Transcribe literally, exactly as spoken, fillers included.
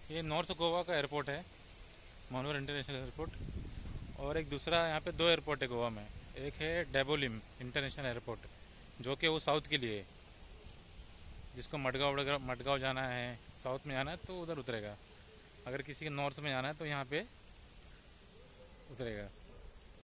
ये नॉर्थ गोवा का एयरपोर्ट है, मनोहर इंटरनेशनल एयरपोर्ट। और एक दूसरा यहाँ पे दो एयरपोर्ट है गोवा में। एक है डेबोलिम इंटरनेशनल एयरपोर्ट, जो कि वो साउथ के लिए है। जिसको मडगांव वडगांव मडगांव जाना है, साउथ में जाना है तो उधर उतरेगा। अगर किसी के नॉर्थ में जाना है तो यहाँ पे उतरेगा।